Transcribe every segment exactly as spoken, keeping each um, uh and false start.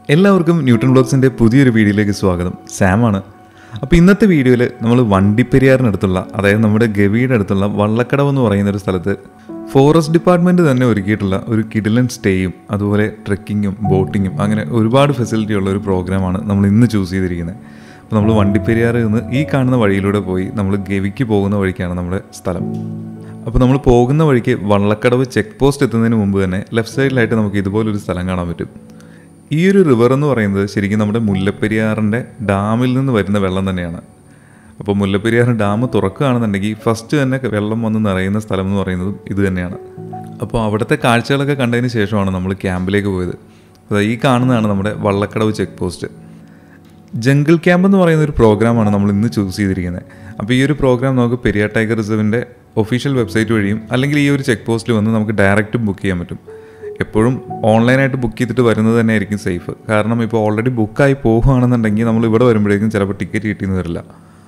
എല്ലാവർക്കും ന്യൂട്ടൺ ബ്ലോഗ്സിൻ്റെ പുതിയൊരു വീഡിയോയിലേക്ക് സ്വാഗതം. സാമാണ്. അപ്പോൾ ഇന്നത്തെ വീഡിയോയിൽ നമ്മൾ വണ്ടിപ്പെരിയാറിനടുത്തുള്ള, അതായത് നമ്മുടെ ഗവിയുടെ അടുത്തുള്ള വള്ളക്കടവ് എന്ന് പറയുന്ന ഒരു സ്ഥലത്ത് ഫോറസ്റ്റ് ഡിപ്പാർട്ട്മെൻറ്റ് തന്നെ ഒരുക്കിയിട്ടുള്ള ഒരു കിടിലൻ സ്റ്റേയും അതുപോലെ ട്രെക്കിങ്ങും ബോട്ടിങ്ങും അങ്ങനെ ഒരുപാട് ഫെസിലിറ്റി ഉള്ള ഒരു പ്രോഗ്രാമാണ് നമ്മൾ ഇന്ന് ചൂസ് ചെയ്തിരിക്കുന്നത്. അപ്പോൾ നമ്മൾ വണ്ടിപ്പെരിയാറിൽ നിന്ന് ഈ കാണുന്ന വഴിയിലൂടെ പോയി നമ്മൾ ഗവിക്ക് പോകുന്ന വഴിക്കാണ് നമ്മുടെ സ്ഥലം. അപ്പോൾ നമ്മൾ പോകുന്ന വഴിക്ക് വള്ളക്കടവ് ചെക്ക് പോസ്റ്റ് എത്തുന്നതിന് മുമ്പ് തന്നെ ലെഫ്റ്റ് സൈഡിലായിട്ട് നമുക്ക് ഇതുപോലൊരു സ്ഥലം കാണാൻ പറ്റും. ഈ ഒരു റിവർ എന്ന് പറയുന്നത് ശരിക്കും നമ്മുടെ മുല്ലപ്പെരിയാറിൻ്റെ ഡാമിൽ നിന്ന് വരുന്ന വെള്ളം തന്നെയാണ്. അപ്പോൾ മുല്ലപ്പെരിയാർ ഡാം തുറക്കുകയാണെന്നുണ്ടെങ്കിൽ ഫസ്റ്റ് തന്നെ വെള്ളം വന്ന് നിറയുന്ന സ്ഥലം എന്ന് പറയുന്നതും ഇത് തന്നെയാണ്. അപ്പോൾ അവിടുത്തെ കാഴ്ചകളൊക്കെ കണ്ടതിന് ശേഷമാണ് നമ്മൾ ക്യാമ്പിലേക്ക് പോയത്. അപ്പോൾ ഈ കാണുന്നതാണ് നമ്മുടെ Vallakkadavu check post. Jungle camp എന്ന് പറയുന്ന ഒരു പ്രോഗ്രാമാണ് നമ്മൾ ഇന്ന് ചൂസ് ചെയ്തിരിക്കുന്നത്. അപ്പോൾ ഈ ഒരു പ്രോഗ്രാം നമുക്ക് പെരിയാർ ടൈഗർ റിസർവിൻ്റെ ഒഫീഷ്യൽ വെബ്സൈറ്റ് വഴിയും അല്ലെങ്കിൽ ഈ ഒരു ചെക്ക് പോസ്റ്റിൽ വന്ന് നമുക്ക് ഡയറക്റ്റ് ബുക്ക് ചെയ്യാൻ പറ്റും. എപ്പോഴും ഓൺലൈനായിട്ട് ബുക്ക് ചെയ്തിട്ട് വരുന്നത് തന്നെ ആയിരിക്കും സേഫ്. കാരണം ഇപ്പോൾ ഓൾറെഡി ബുക്കായി പോകുകയാണെന്നുണ്ടെങ്കിൽ നമ്മൾ ഇവിടെ വരുമ്പോഴേക്കും ചിലപ്പോൾ ടിക്കറ്റ് കിട്ടിയെന്ന് വരില്ല.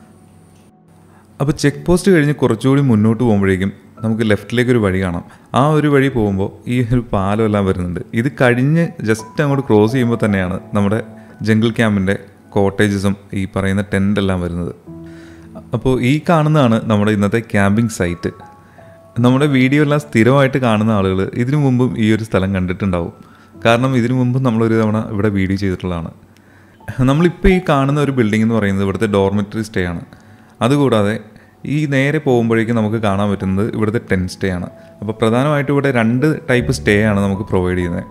അപ്പോൾ ചെക്ക് പോസ്റ്റ് കഴിഞ്ഞ് കുറച്ചുകൂടി മുന്നോട്ട് പോകുമ്പോഴേക്കും നമുക്ക് ലെഫ്റ്റിലേക്കൊരു വഴി കാണാം. ആ ഒരു വഴി പോകുമ്പോൾ ഈ ഒരു പാലം എല്ലാം വരുന്നുണ്ട്. ഇത് കഴിഞ്ഞ് ജസ്റ്റ് അങ്ങോട്ട് ക്രോസ് ചെയ്യുമ്പോൾ തന്നെയാണ് നമ്മുടെ ജംഗിൾ ക്യാമ്പിൻ്റെ കോട്ടേജസും ഈ പറയുന്ന ടെൻ്റ് എല്ലാം വരുന്നത്. അപ്പോൾ ഈ കാണുന്നതാണ് നമ്മുടെ ഇന്നത്തെ ക്യാമ്പിംഗ് സൈറ്റ്. നമ്മുടെ വീഡിയോ എല്ലാം സ്ഥിരമായിട്ട് കാണുന്ന ആളുകൾ ഇതിനു മുമ്പും ഈ ഒരു സ്ഥലം കണ്ടിട്ടുണ്ടാവും. കാരണം ഇതിനു മുമ്പും നമ്മളൊരു തവണ ഇവിടെ വീഡിയോ ചെയ്തിട്ടുള്ളതാണ്. നമ്മളിപ്പോൾ ഈ കാണുന്ന ഒരു ബിൽഡിംഗ് എന്ന് പറയുന്നത് ഇവിടുത്തെ ഡോർമെറ്ററി സ്റ്റേ ആണ്. അതുകൂടാതെ ഈ നേരെ പോകുമ്പോഴേക്കും നമുക്ക് കാണാൻ പറ്റുന്നത് ഇവിടുത്തെ ടെൻറ്റ് സ്റ്റേ ആണ്. അപ്പോൾ പ്രധാനമായിട്ടും ഇവിടെ രണ്ട് ടൈപ്പ് സ്റ്റേ ആണ് നമുക്ക് പ്രൊവൈഡ് ചെയ്യുന്നത്.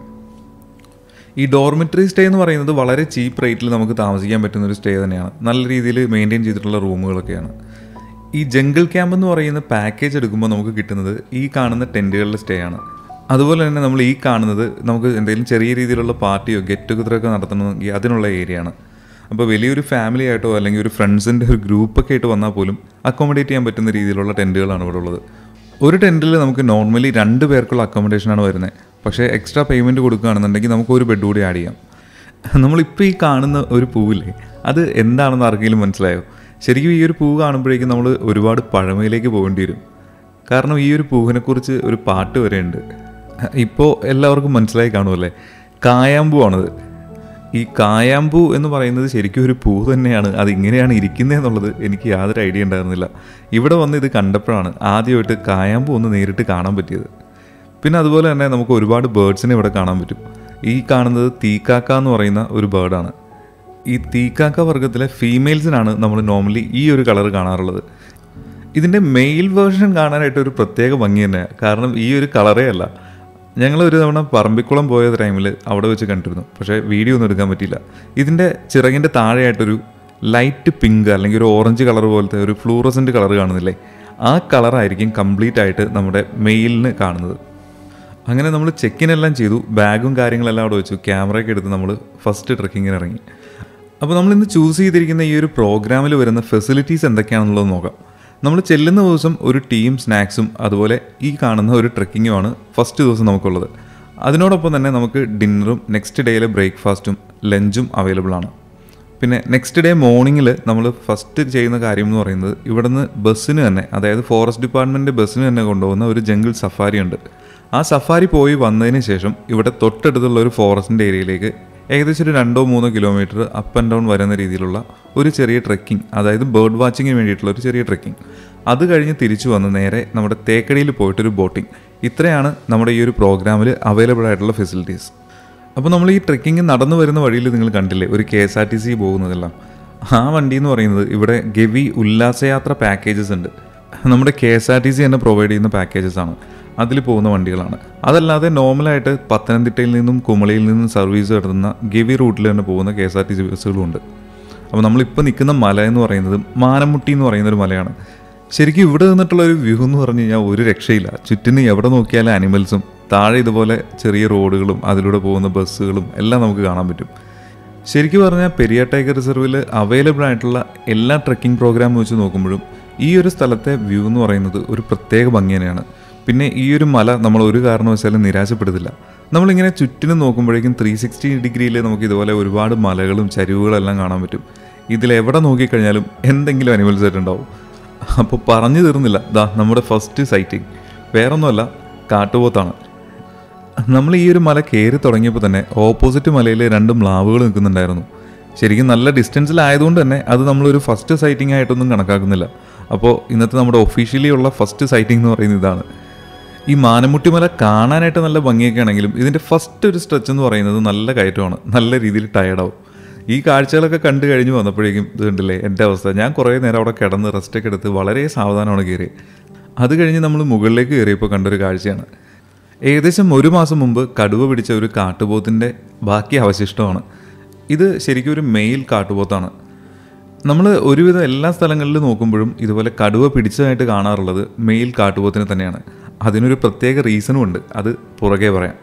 ഈ ഡോർമെറ്ററി സ്റ്റേ എന്ന് പറയുന്നത് വളരെ ചീപ്പ് റേറ്റിൽ നമുക്ക് താമസിക്കാൻ പറ്റുന്ന ഒരു സ്റ്റേ തന്നെയാണ്. നല്ല രീതിയിൽ മെയിൻറ്റെയിൻ ചെയ്തിട്ടുള്ള റൂമുകളൊക്കെയാണ്. ഈ ജംഗിൾ ക്യാമ്പ് എന്ന് പറയുന്ന പാക്കേജ് എടുക്കുമ്പോൾ നമുക്ക് കിട്ടുന്നത് ഈ കാണുന്ന ടെൻറ്റുകളിലെ സ്റ്റേ ആണ്. അതുപോലെ തന്നെ നമ്മൾ ഈ കാണുന്നത് നമുക്ക് എന്തെങ്കിലും ചെറിയ രീതിയിലുള്ള പാർട്ടിയോ ഗെറ്റ് ടുഗദറൊക്കെ നടത്തണമെങ്കിൽ അതിനുള്ള ഏരിയ ആണ്. അപ്പോൾ വലിയൊരു ഫാമിലി ആയിട്ടോ അല്ലെങ്കിൽ ഒരു ഫ്രണ്ട്സിൻ്റെ ഒരു ഗ്രൂപ്പൊക്കെ ആയിട്ട് വന്നാൽ പോലും അക്കോമഡേറ്റ് ചെയ്യാൻ പറ്റുന്ന രീതിയിലുള്ള ടെൻറ്റുകളാണ് ഇവിടെ ഉള്ളത്. ഒരു ടെൻറ്റിൽ നമുക്ക് നോർമലി രണ്ട് പേർക്കുള്ള അക്കോമഡേഷനാണ് വരുന്നത്. പക്ഷേ എക്സ്ട്രാ പേയ്മെൻറ്റ് കൊടുക്കുകയാണെന്നുണ്ടെങ്കിൽ നമുക്ക് ഒരു ബെഡ് കൂടി ആഡ് ചെയ്യാം. നമ്മളിപ്പോൾ ഈ കാണുന്ന ഒരു പൂവില്ലേ, അത് എന്താണെന്ന് ആർക്കെങ്കിലും മനസ്സിലായോ? ശരിക്കും ഈ ഒരു പൂവ് കാണുമ്പോഴേക്കും നമ്മൾ ഒരുപാട് പഴമയിലേക്ക് പോകേണ്ടി വരും. കാരണം ഈ ഒരു പൂവിനെക്കുറിച്ച് ഒരു പാട്ട് വരെ ഉണ്ട്. ഇപ്പോൾ എല്ലാവർക്കും മനസ്സിലായി കാണുമല്ലേ, കായാമ്പൂ ആണത്. ഈ കായാമ്പൂ എന്ന് പറയുന്നത് ശരിക്കും ഒരു പൂ തന്നെയാണ്. അതിങ്ങനെയാണ് ഇരിക്കുന്നത് എന്നുള്ളത് എനിക്ക് യാതൊരു ഐഡിയ ഉണ്ടായിരുന്നില്ല. ഇവിടെ വന്ന് ഇത് കണ്ടപ്പോഴാണ് ആദ്യമായിട്ട് കായാമ്പൂ ഒന്ന് നേരിട്ട് കാണാൻ പറ്റിയത്. പിന്നെ അതുപോലെ തന്നെ നമുക്ക് ഒരുപാട് ബേർഡ്സിനെ ഇവിടെ കാണാൻ പറ്റും. ഈ കാണുന്നത് തീക്കാക്ക എന്ന് പറയുന്ന ഒരു ബേർഡാണ്. ഈ തീക്കാക്ക വർഗ്ഗത്തിലെ ഫീമെയിൽസിനാണ് നമ്മൾ നോർമലി ഈ ഒരു കളർ കാണാറുള്ളത്. ഇതിൻ്റെ മെയിൽ വേർഷൻ കാണാനായിട്ട് ഒരു പ്രത്യേക ഭംഗി തന്നെയാണ്. കാരണം ഈ ഒരു കളറേ അല്ല. ഞങ്ങളൊരു തവണ പറമ്പിക്കുളം പോയ ടൈമിൽ അവിടെ വെച്ച് കണ്ടിരുന്നു. പക്ഷേ വീഡിയോ ഒന്നും എടുക്കാൻ പറ്റിയില്ല. ഇതിൻ്റെ ചിറകിൻ്റെ താഴെയായിട്ടൊരു ലൈറ്റ് പിങ്ക് അല്ലെങ്കിൽ ഒരു ഓറഞ്ച് കളർ പോലത്തെ ഒരു ഫ്ലൂറസെൻ്റ് കളർ കാണുന്നില്ലേ, ആ കളറായിരിക്കും കംപ്ലീറ്റ് ആയിട്ട് നമ്മുടെ മെയിലിന് കാണുന്നത്. അങ്ങനെ നമ്മൾ ചെക്കിനെല്ലാം ചെയ്തു, ബാഗും കാര്യങ്ങളെല്ലാം അവിടെ വെച്ചു, ക്യാമറയൊക്കെ എടുത്ത് നമ്മൾ ഫസ്റ്റ് ട്രെക്കിങ്ങിന് ഇറങ്ങി. അപ്പോൾ നമ്മളിന്ന് ചൂസ് ചെയ്തിരിക്കുന്ന ഈ ഒരു പ്രോഗ്രാമിൽ വരുന്ന ഫെസിലിറ്റീസ് എന്തൊക്കെയാണെന്നുള്ളത് നോക്കാം. നമ്മൾ ചെല്ലുന്ന ദിവസം ഒരു ടീം സ്നാക്സും അതുപോലെ ഈ കാണുന്ന ഒരു ട്രെക്കിങ്ങുമാണ് ഫസ്റ്റ് ദിവസം നമുക്കുള്ളത്. അതിനോടൊപ്പം തന്നെ നമുക്ക് ഡിന്നറും നെക്സ്റ്റ് ഡേയിലെ ബ്രേക്ക്ഫാസ്റ്റും ലഞ്ചും അവൈലബിൾ ആണ്. പിന്നെ നെക്സ്റ്റ് ഡേ മോർണിംഗിൽ നമ്മൾ ഫസ്റ്റ് ചെയ്യുന്ന കാര്യം എന്ന് പറയുന്നത് ഇവിടുന്ന് ബസ്സിന് തന്നെ, അതായത് ഫോറസ്റ്റ് ഡിപ്പാർട്ട്മെൻറ്റ് ബസ്സിന് തന്നെ കൊണ്ടുപോകുന്ന ഒരു ജംഗിൾ സഫാരി ഉണ്ട്. ആ സഫാരി പോയി വന്നതിന് ശേഷം ഇവിടെ തൊട്ടടുത്തുള്ള ഒരു ഫോറസ്റ്റിൻ്റെ ഏരിയയിലേക്ക് ഏകദേശം ഒരു രണ്ടോ മൂന്നോ കിലോമീറ്റർ അപ്പ് ആൻഡ് ഡൗൺ വരുന്ന രീതിയിലുള്ള ഒരു ചെറിയ ട്രെക്കിംഗ്, അതായത് ബേർഡ് വാച്ചിങ്ങിന് വേണ്ടിയിട്ടുള്ള ഒരു ചെറിയ ട്രെക്കിംഗ്. അത് കഴിഞ്ഞ് തിരിച്ചു വന്ന് നേരെ നമ്മുടെ തേക്കടിയിൽ പോയിട്ടൊരു ബോട്ടിംഗ്. ഇത്രയാണ് നമ്മുടെ ഈ ഒരു പ്രോഗ്രാമിൽ അവൈലബിൾ ആയിട്ടുള്ള ഫെസിലിറ്റീസ്. അപ്പോൾ നമ്മൾ ഈ ട്രെക്കിംഗ് നടന്നു വരുന്ന വഴിയിൽ നിങ്ങൾ കണ്ടില്ലേ ഒരു K S R T C പോകുന്നതെല്ലാം. ആ വണ്ടി എന്ന് പറയുന്നത് ഇവിടെ ഗവി ഉല്ലാസയാത്ര പാക്കേജസ് ഉണ്ട്. നമ്മുടെ K S R T C തന്നെ പ്രൊവൈഡ് ചെയ്യുന്ന പാക്കേജസ് ആണ്. അതിൽ പോകുന്ന വണ്ടികളാണ്. അതല്ലാതെ നോർമലായിട്ട് പത്തനംതിട്ടയിൽ നിന്നും കുമളിയിൽ നിന്നും സർവീസ് നടത്തുന്ന ഗവി റൂട്ടിൽ തന്നെ പോകുന്ന K S R T C ബസ്സുകളുമുണ്ട്. അപ്പോൾ നമ്മളിപ്പോൾ നിൽക്കുന്ന മല എന്ന് പറയുന്നത് മാനമുട്ടി എന്ന് പറയുന്നൊരു മലയാണ്. ശരിക്കും ഇവിടെ നിന്നിട്ടുള്ളൊരു വ്യൂ എന്ന് പറഞ്ഞു കഴിഞ്ഞാൽ ഒരു രക്ഷയില്ല. ചുറ്റിന് എവിടെ നോക്കിയാലും ആനിമൽസും താഴെ ഇതുപോലെ ചെറിയ റോഡുകളും അതിലൂടെ പോകുന്ന ബസ്സുകളും എല്ലാം നമുക്ക് കാണാൻ പറ്റും. ശരിക്കും പറഞ്ഞാൽ പെരിയാർ ടൈഗർ റിസർവിൽ അവൈലബിൾ ആയിട്ടുള്ള എല്ലാ ട്രെക്കിംഗ് പ്രോഗ്രാം വെച്ച് നോക്കുമ്പോഴും ഈ ഒരു സ്ഥലത്തെ വ്യൂ എന്ന് പറയുന്നത് ഒരു പ്രത്യേക ഭംഗി തന്നെയാണ്. പിന്നെ ഈ ഒരു മല നമ്മൾ ഒരു കാരണവശാലും നിരാശപ്പെടുത്തില്ല. നമ്മളിങ്ങനെ ചുറ്റിനും നോക്കുമ്പോഴേക്കും ത്രീ സിക്സ്റ്റി ഡിഗ്രിയിൽ നമുക്ക് ഇതുപോലെ ഒരുപാട് മലകളും ചരിവുകളെല്ലാം കാണാൻ പറ്റും. ഇതിലെവിടെ നോക്കിക്കഴിഞ്ഞാലും എന്തെങ്കിലും അനിമൽസ് ആയിട്ടുണ്ടാവും. അപ്പോൾ പറഞ്ഞു തീർന്നില്ല, ദാ നമ്മുടെ ഫസ്റ്റ് സൈറ്റിംഗ് വേറൊന്നുമല്ല, കാട്ടുപോത്താണ്. നമ്മൾ ഈ ഒരു മല കയറി തുടങ്ങിയപ്പോൾ തന്നെ ഓപ്പോസിറ്റ് മലയിൽ രണ്ട് മ്ലാവുകൾ നിൽക്കുന്നുണ്ടായിരുന്നു. ശരിക്കും നല്ല ഡിസ്റ്റൻസിലായതുകൊണ്ട് തന്നെ അത് നമ്മളൊരു ഫസ്റ്റ് സൈറ്റിംഗ് ആയിട്ടൊന്നും കണക്കാക്കുന്നില്ല. അപ്പോൾ ഇന്നത്തെ നമ്മുടെ ഒഫീഷ്യലി ഉള്ള ഫസ്റ്റ് സൈറ്റിംഗ് എന്ന് പറയുന്നത് ഇതാണ്. ഈ മാനമുട്ടിമല കാണാനായിട്ട് നല്ല ഭംഗിയൊക്കെ ആണെങ്കിലും ഇതിൻ്റെ ഫസ്റ്റ് ഒരു സ്ട്രെച്ച് എന്ന് പറയുന്നത് നല്ല കയറ്റമാണ്. നല്ല രീതിയിൽ ടയർഡാവും. ഈ കാഴ്ചകളൊക്കെ കണ്ടു കഴിഞ്ഞ് വന്നപ്പോഴേക്കും ഇത് കണ്ടില്ലേ എൻ്റെ അവസ്ഥ. ഞാൻ കുറേ നേരം അവിടെ കിടന്ന് റെസ്റ്റൊക്കെ എടുത്ത് വളരെ സാവധാനമാണ് കയറിയത്. അത് കഴിഞ്ഞ് നമ്മൾ മുകളിലേക്ക് കയറിയപ്പോൾ കണ്ടൊരു കാഴ്ചയാണ്. ഏകദേശം ഒരു മാസം മുമ്പ് കടുവ പിടിച്ച ഒരു കാട്ടുപോത്തിൻ്റെ ബാക്കി അവശിഷ്ടമാണ് ഇത്. ശരിക്കും ഒരു മെയിൽ കാട്ടുപോത്താണ്. നമ്മൾ ഒരുവിധം എല്ലാ സ്ഥലങ്ങളിലും നോക്കുമ്പോഴും ഇതുപോലെ കടുവ പിടിച്ചതായിട്ട് കാണാറുള്ളത് മെയിൽ കാട്ടുപോത്തിനെ തന്നെയാണ്. അതിനൊരു പ്രത്യേക റീസണും ഉണ്ട്, അത് പുറകെ പറയാം.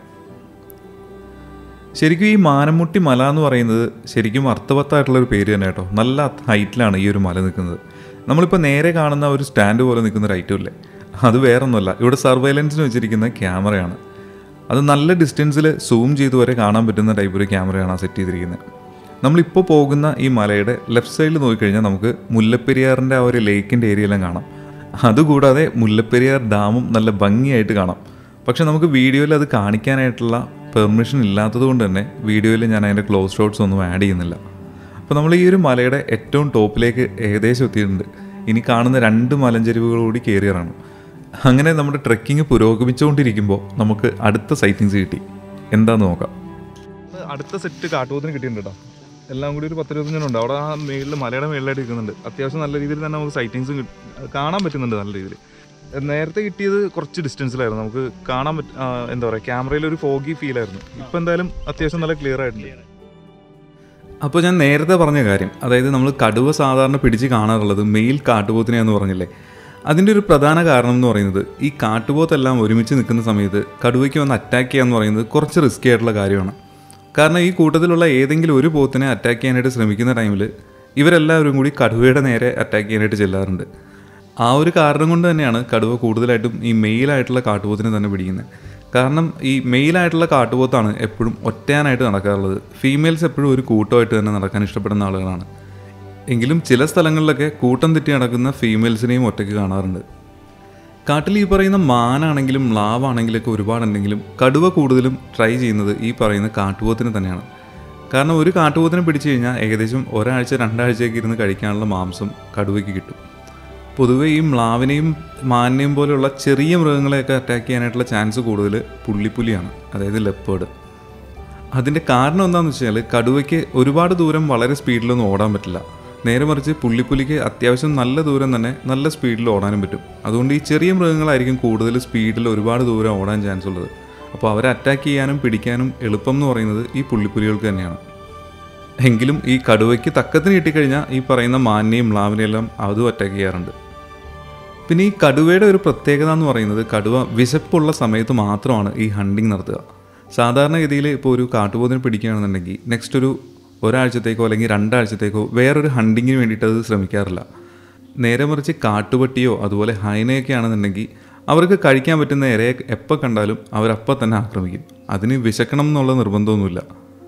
ശരിക്കും ഈ മാനമുട്ടി മല എന്ന് പറയുന്നത് ശരിക്കും അർത്ഥവത്തായിട്ടുള്ളൊരു പേര് തന്നെ കേട്ടോ. നല്ല ഹൈറ്റിലാണ് ഈ ഒരു മല നിൽക്കുന്നത്. നമ്മളിപ്പോൾ നേരെ കാണുന്ന ഒരു സ്റ്റാൻഡ് പോലെ നിൽക്കുന്ന ഒരു ഐറ്റം ഇല്ലേ, അത് വേറൊന്നുമല്ല, ഇവിടെ സർവൈലൻസിന് വെച്ചിരിക്കുന്ന ക്യാമറയാണ്. അത് നല്ല ഡിസ്റ്റൻസിൽ സൂം ചെയ്ത് വരെ കാണാൻ പറ്റുന്ന ടൈപ്പ് ഒരു ക്യാമറയാണ് ആ സെറ്റ് ചെയ്തിരിക്കുന്നത്. നമ്മളിപ്പോൾ പോകുന്ന ഈ മലയുടെ ലെഫ്റ്റ് സൈഡിൽ നോക്കിക്കഴിഞ്ഞാൽ നമുക്ക് മുല്ലപ്പെരിയാറിൻ്റെ ആ ഒരു ലേക്കിൻ്റെ ഏരിയയെല്ലാം കാണാം. അതുകൂടാതെ മുല്ലപ്പെരിയാർ ഡാമും നല്ല ഭംഗിയായിട്ട് കാണാം. പക്ഷെ നമുക്ക് വീഡിയോയിൽ അത് കാണിക്കാനായിട്ടുള്ള പെർമിഷൻ ഇല്ലാത്തത് കൊണ്ട് തന്നെ വീഡിയോയിൽ ഞാൻ അതിൻ്റെ ക്ലോസ് ഷോട്ട്സ് ഒന്നും ആഡ് ചെയ്യുന്നില്ല. അപ്പോൾ നമ്മൾ ഈ ഒരു മലയുടെ ഏറ്റവും ടോപ്പിലേക്ക് ഏകദേശം എത്തിയിട്ടുണ്ട്. ഇനി കാണുന്ന രണ്ട് മലഞ്ചെരിവുകളോടി കയറിയറാണ്. അങ്ങനെ നമ്മുടെ ട്രെക്കിങ് പുരോഗമിച്ചുകൊണ്ടിരിക്കുമ്പോൾ നമുക്ക് അടുത്ത സൈറ്റിങ്സ് കിട്ടി. എന്താന്ന് നോക്കാം. അടുത്ത സെറ്റ് കാട്ടുപോത്തിന് കിട്ടിയിട്ടുണ്ട് കേട്ടോ. എല്ലാം കൂടി ഒരു പത്ത് ഇരുപത്തഞ്ചെണ്ണുണ്ട്. അവിടെ ആ മേളിൽ മലയുടെ മേളിലായിട്ട് ഇരിക്കുന്നുണ്ട്. അത്യാവശ്യം നല്ല രീതിയിൽ തന്നെ നമുക്ക് സൈറ്റിങ്സ് കാണാൻ പറ്റുന്നുണ്ട്. നല്ല രീതിയിൽ നേരത്തെ കിട്ടിയത് കുറച്ച് ഡിസ്റ്റൻസിലായിരുന്നു. നമുക്ക് കാണാൻ പറ്റ എന്താ പറയുക, ക്യാമറയിൽ ഒരു ഫോഗി ഫീലായിരുന്നു. ഇപ്പം എന്തായാലും അത്യാവശ്യം നല്ല ക്ലിയർ ആയിട്ടുണ്ട്. അപ്പോൾ ഞാൻ നേരത്തെ പറഞ്ഞ കാര്യം, അതായത് നമ്മൾ കടുവ സാധാരണ പിടിച്ച് കാണാറുള്ളത് മെയിൽ കാട്ടുപോത്തിനെയാന്ന് പറഞ്ഞില്ലേ, അതിൻ്റെ ഒരു പ്രധാന കാരണം എന്ന് പറയുന്നത് ഈ കാട്ടുപോത്തെല്ലാം ഒരുമിച്ച് നിൽക്കുന്ന സമയത്ത് കടുവയ്ക്ക് വന്ന് അറ്റാക്ക് ചെയ്യാന്ന് പറയുന്നത് കുറച്ച് റിസ്കി ആയിട്ടുള്ള കാര്യമാണ്. കാരണം ഈ കൂട്ടത്തിലുള്ള ഏതെങ്കിലും ഒരു പോത്തിനെ അറ്റാക്ക് ചെയ്യാനായിട്ട് ശ്രമിക്കുന്ന ടൈമിൽ ഇവരെല്ലാവരും കൂടി കടുവയുടെ നേരെ അറ്റാക്ക് ചെയ്യാനായിട്ട് ചെല്ലാറുണ്ട്. ആ ഒരു കാരണം കൊണ്ട് തന്നെയാണ് കടുവ കൂടുതലായിട്ടും ഈ മെയിലായിട്ടുള്ള കാട്ടുപോത്തിനെ തന്നെ പിടിക്കുന്നത്. കാരണം ഈ മെയിലായിട്ടുള്ള കാട്ടുപോത്താണ് എപ്പോഴും ഒറ്റയാനായിട്ട് നടക്കാറുള്ളത്. ഫീമെയിൽസ് എപ്പോഴും ഒരു കൂട്ടമായിട്ട് തന്നെ നടക്കാൻ ഇഷ്ടപ്പെടുന്ന ആളുകളാണ്. എങ്കിലും ചില സ്ഥലങ്ങളിലൊക്കെ കൂട്ടം തെറ്റി നടക്കുന്ന ഫീമെയിൽസിനെയും ഒറ്റയ്ക്ക് കാണാറുണ്ട്. കാട്ടിൽ ഈ പറയുന്ന മാനാണെങ്കിലും മ്ലാവാണെങ്കിലൊക്കെ ഒരുപാടുണ്ടെങ്കിലും കടുവ കൂടുതലും ട്രൈ ചെയ്യുന്നത് ഈ പറയുന്ന കാട്ടുപോത്തിനെ തന്നെയാണ്. കാരണം ഒരു കാട്ടുപോത്തിനെ പിടിച്ചു കഴിഞ്ഞാൽ ഏകദേശം ഒരാഴ്ച രണ്ടാഴ്ചയൊക്കെ ഇരുന്ന് കഴിക്കാനുള്ള മാംസം കടുവയ്ക്ക് കിട്ടും. പൊതുവെ ഈ മ്ലാവിനെയും മാനിനെയും പോലെയുള്ള ചെറിയ മൃഗങ്ങളെയൊക്കെ അറ്റാക്ക് ചെയ്യാനായിട്ടുള്ള ചാൻസ് കൂടുതൽ പുള്ളിപ്പുലിയാണ്, അതായത് ലെപ്പേർഡ്. അതിൻ്റെ കാരണം എന്താണെന്ന് വെച്ചാൽ കടുവയ്ക്ക് ഒരുപാട് ദൂരം വളരെ സ്പീഡിലൊന്നും ഓടാൻ പറ്റില്ല. നേരെ മറിച്ച് പുള്ളിപ്പുലിക്ക് അത്യാവശ്യം നല്ല ദൂരം തന്നെ നല്ല സ്പീഡിൽ ഓടാനും പറ്റും. അതുകൊണ്ട് ഈ ചെറിയ മൃഗങ്ങളായിരിക്കും കൂടുതൽ സ്പീഡിൽ ഒരുപാട് ദൂരം ഓടാൻ ചാൻസ് ഉള്ളത്. അപ്പോൾ അവരെ അറ്റാക്ക് ചെയ്യാനും പിടിക്കാനും എളുപ്പം എന്ന് പറയുന്നത് ഈ പുള്ളിപ്പുലികൾക്ക് തന്നെയാണ്. എങ്കിലും ഈ കടുവയ്ക്ക് തക്കത്തിന് കിട്ടിക്കഴിഞ്ഞാൽ ഈ പറയുന്ന മാനിനെയും മ്ലാവിനെയും എല്ലാം അതും അറ്റാക്ക് ചെയ്യാറുണ്ട്. പിന്നെ ഈ കടുവയുടെ ഒരു പ്രത്യേകത എന്ന് പറയുന്നത് കടുവ വിശപ്പുള്ള സമയത്ത് മാത്രമാണ് ഈ ഹണ്ടിങ് നടത്തുക. സാധാരണഗതിയിൽ ഇപ്പോൾ ഒരു കാട്ടുപോത്തിനെ പിടിക്കുകയാണെന്നുണ്ടെങ്കിൽ നെക്സ്റ്റ് ഒരു ഒരാഴ്ചത്തേക്കോ അല്ലെങ്കിൽ രണ്ടാഴ്ചത്തേക്കോ വേറൊരു ഹണ്ടിങ്ങിന് വേണ്ടിയിട്ട് അത് ശ്രമിക്കാറില്ല. നേരെ മറിച്ച് കാട്ടുപട്ടിയോ അതുപോലെ ഹൈനയൊക്കെ ആണെന്നുണ്ടെങ്കിൽ അവർക്ക് കഴിക്കാൻ പറ്റുന്ന ഇരയെ എപ്പോൾ കണ്ടാലും അവരപ്പം തന്നെ ആക്രമിക്കും. അതിന് വിശക്കണം എന്നുള്ള നിർബന്ധമൊന്നുമില്ല.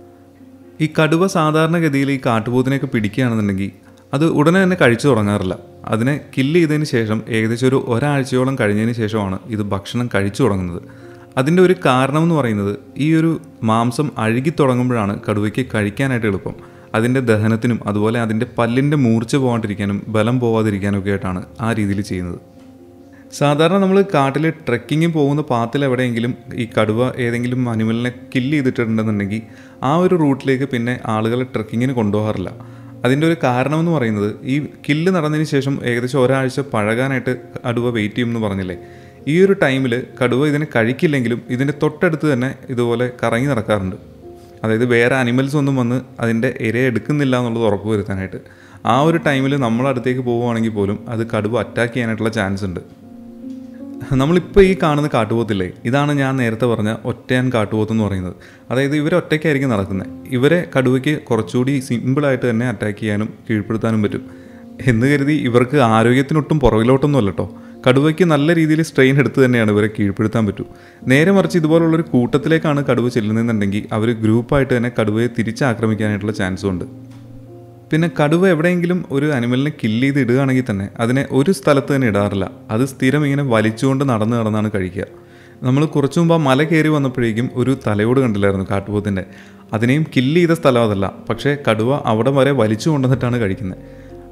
ഈ കടുവ സാധാരണഗതിയിൽ ഈ കാട്ടുപോത്തിനെയൊക്കെ പിടിക്കുകയാണെന്നുണ്ടെങ്കിൽ അത് ഉടനെ തന്നെ കഴിച്ചു തുടങ്ങാറില്ല. അതിനെ കില്ല് ചെയ്തതിന് ശേഷം ഏകദേശം ഒരു ഒരാഴ്ചയോളം കഴിഞ്ഞതിന് ശേഷമാണ് ഇത് ഭക്ഷണം കഴിച്ചു തുടങ്ങുന്നത്. അതിൻ്റെ ഒരു കാരണം എന്ന് പറയുന്നത് ഈ ഒരു മാംസം അഴുകി തുടങ്ങുമ്പോഴാണ് കടുവയ്ക്ക് കഴിക്കാനായിട്ട് എളുപ്പം. അതിൻ്റെ ദഹനത്തിനും അതുപോലെ അതിൻ്റെ പല്ലിൻ്റെ മൂർച്ച പോകാണ്ടിരിക്കാനും ബലം പോകാതിരിക്കാനും ഒക്കെ ആയിട്ടാണ് ആ രീതിയിൽ ചെയ്യുന്നത്. സാധാരണ നമ്മൾ കാട്ടിൽ ട്രെക്കിങ്ങിന് പോകുന്ന പാത്തിൽ എവിടെയെങ്കിലും ഈ കടുവ ഏതെങ്കിലും അനിമലിനെ കില്ല് ചെയ്തിട്ടുണ്ടെന്നുണ്ടെങ്കിൽ ആ ഒരു റൂട്ടിലേക്ക് പിന്നെ ആളുകൾ ട്രെക്കിങ്ങിന് കൊണ്ടുപോകാറില്ല. അതിൻ്റെ ഒരു കാരണമെന്ന് പറയുന്നത് ഈ കില്ല് നടന്നതിന് ശേഷം ഏകദേശം ഒരാഴ്ച പഴകാനായിട്ട് കടുവ വെയിറ്റ് ചെയ്യുമെന്ന് പറഞ്ഞില്ലേ. ഈ ഒരു ടൈമിൽ കടുവ ഇതിനെ കഴിക്കില്ലെങ്കിലും ഇതിൻ്റെ തൊട്ടടുത്ത് തന്നെ ഇതുപോലെ കറങ്ങി നടക്കാറുണ്ട്. അതായത് വേറെ അനിമൽസ് ഒന്നും വന്ന് അതിൻ്റെ ഇരയെ എടുക്കുന്നില്ല എന്നുള്ളത് ഉറപ്പ് വരുത്താനായിട്ട്. ആ ഒരു ടൈമിൽ നമ്മളടുത്തേക്ക് പോവുകയാണെങ്കിൽ പോലും അത് കടുവ അറ്റാക്ക് ചെയ്യാനായിട്ടുള്ള ചാൻസ് ഉണ്ട്. നമ്മളിപ്പോൾ ഈ കാണുന്ന കാട്ടുപോത്തില്ലേ, ഇതാണ് ഞാൻ നേരത്തെ പറഞ്ഞ ഒറ്റയാൻ കാട്ടുപോത്ത് എന്ന് പറയുന്നത്. അതായത് ഇവരെ ഒറ്റയ്ക്കായിരിക്കും നടക്കുന്നത്. ഇവരെ കടുവയ്ക്ക് കുറച്ചുകൂടി സിമ്പിളായിട്ട് തന്നെ അറ്റാക്ക് ചെയ്യാനും കീഴ്പ്പെടുത്താനും പറ്റും എന്ന് കരുതി ഇവർക്ക് ആരോഗ്യത്തിനൊട്ടും പുറകിലോട്ടൊന്നും അല്ല കേട്ടോ. കടുവയ്ക്ക് നല്ല രീതിയിൽ സ്ട്രെയിൻ എടുത്ത് തന്നെയാണ് ഇവരെ കീഴ്പ്പെടുത്താൻ പറ്റൂ. നേരെ മറിച്ച് ഇതുപോലുള്ളൊരു കൂട്ടത്തിലേക്കാണ് കടുവ ചെല്ലുന്നതെന്നുണ്ടെങ്കിൽ അവർ ഗ്രൂപ്പായിട്ട് തന്നെ കടുവയെ തിരിച്ചാക്രമിക്കാനായിട്ടുള്ള ചാൻസും ഉണ്ട്. പിന്നെ കടുവ എവിടെയെങ്കിലും ഒരു അനിമലിനെ കില്ല് ചെയ്ത് ഇടുകയാണെങ്കിൽ തന്നെ അതിനെ ഒരു സ്ഥലത്ത് തന്നെ ഇടാറില്ല. അത് സ്ഥിരം ഇങ്ങനെ വലിച്ചുകൊണ്ട് നടന്ന് നടന്നാണ് കഴിക്കുക. നമ്മൾ കുറച്ചു മുമ്പ് ആ മല കയറി വന്നപ്പോഴേക്കും ഒരു തലയോട് കണ്ടില്ലായിരുന്നു കാട്ടുപോത്തിൻ്റെ. അതിനെയും കില്ല് ചെയ്ത സ്ഥലം അതല്ല, പക്ഷേ കടുവ അവിടെ വരെ വലിച്ചു കൊണ്ടുവന്നിട്ടാണ് കഴിക്കുന്നത്.